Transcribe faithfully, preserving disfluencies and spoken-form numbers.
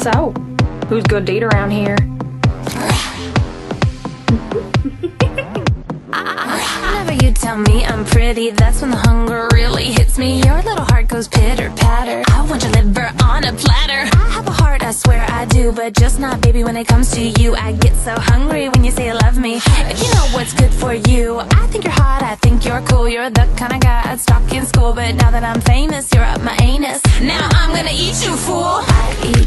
So, who's good to eat around here? Whenever you tell me I'm pretty, that's when the hunger really hits me. Your little heart goes pitter-patter. I want your liver on a platter. I have a heart, I swear I do, but just not, baby, when it comes to you. I get so hungry when you say you love me. If you know what's good for you, I think you're hot, I think you're cool. You're the kind of guy I'd stalk in school, but now that I'm famous, you're up my anus. Now I'm gonna eat you, fool. I eat